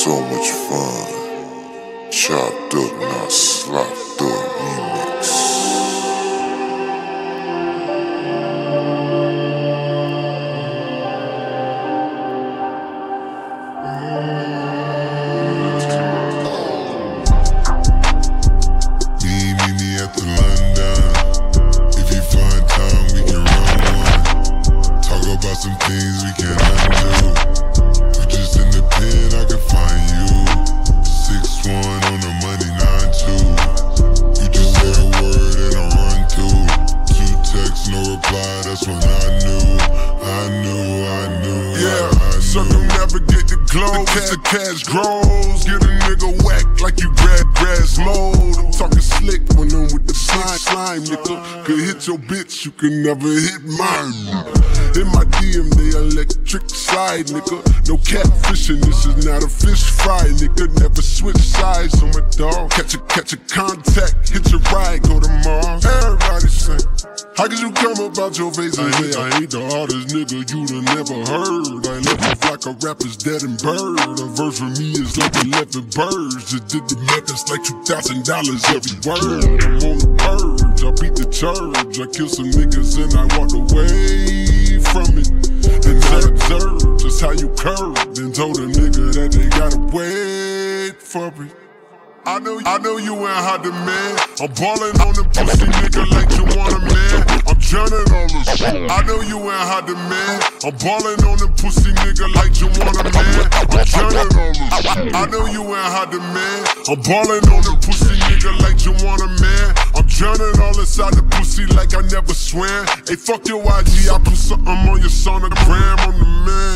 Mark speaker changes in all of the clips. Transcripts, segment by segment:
Speaker 1: so much fun. Chopped up, not slopped up remix. Meet me at the London. If you find time, we can run one. Talk about some things we can undo. You just in the pen, I can find you. 6'1" on the money, 9'2". You just say a word and I run through. 2 texts, no reply, that's when I knew. Yeah, circumnavigate the globe as the cash grows. Get a nigga whacked like you grass mode. I'm talking slick when I'm with the slime, nigga. Could hit your bitch, you can never hit mine. In my DM, they electric slide, nigga. No catfishing, this is not a fish fry, nigga. Never switch sides on my dog. Catch a contact, hit your ride, go to Mars. Everybody sing. How could you come about your face and say I ain't the hardest nigga you'd have never heard? I left off like a rapper's dead and bird. A verse for me is like 11 birds. Just did the math, it's like $2,000 every word. I'm on the purge, I beat the church. I killed some niggas and I walked away from it. And I observed just how you curved and told a nigga that they gotta wait for it. I know you ain't hot demand. I'm ballin' on the pussy nigga like you want a man. I'm drowning on this. I know you ain't hot demand. I'm ballin' on the pussy nigga like you want a man. I'm drowning on this. I know you ain't hot demand. I'm ballin' on the pussy nigga like you want a man. I'm drowning all inside the pussy like I never swam. Hey, fuck your IG, I put something on your sonogram. I'm the man.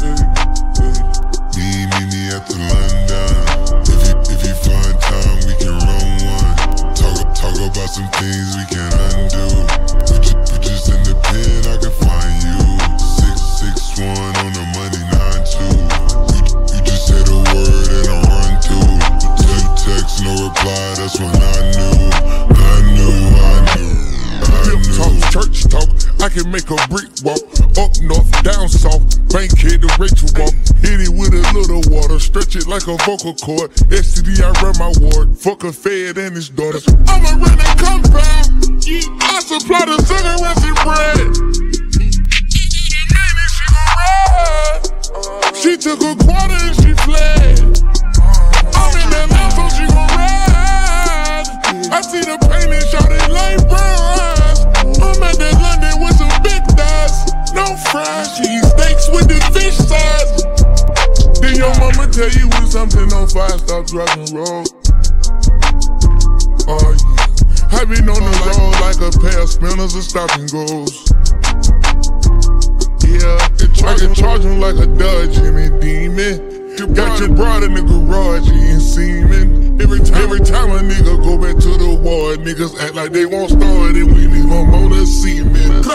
Speaker 1: Meet me at the London. If you find time, we can run one. Talk about some things we can undo. You just in the pen, I can find you. 6'1" on the money, 9'2". You just say the word and I run through. 2 texts, no reply, that's when I knew. Talk, church talk, I can make a brick walk. Up north, down south, Bankhead to Rachel walk. Hit it with a little water, stretch it like a vocal cord. STD, I run my ward, fuck a fed and his daughters. I'ma run that compound, I supply the cigarettes and bread. She took a quarter and she fled. I'm in that mouth, so she gon' ride. I see the pain and shot it like brown eyes. I'm at that London with some big thighs. No fried cheese steaks with the fish size. Did your mama tell you when something on fire, stop, drop, and roll? Oh yeah, I been on the road like a pair of spinners and stop and goes. Yeah, I can charge him like a Dodge Jimmy Demon. Got your broad in the garage, he ain't seeming. Every time a nigga go back to the war, niggas act like they won't start it. We leave them on the cement.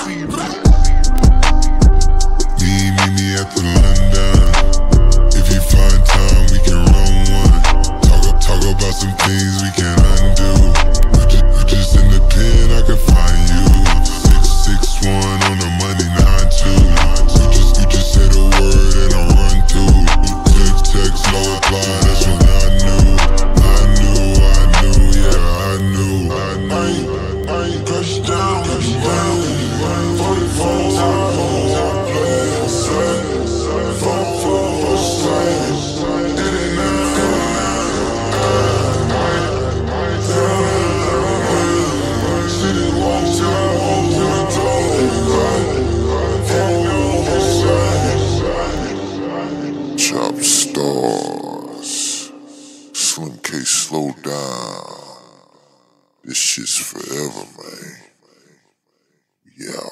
Speaker 1: Meet me at the London. If you find time, we can run one. Talk about some things we can undo. You just in the pen, I can find you. 6'1" on the money, 9'2". You just say the word and I run through. Text, no reply, that's when I knew, yeah, I knew. I ain't crushed down, 44 times, Chopstars, Slim K, slow down. This shit's forever, man. Yeah.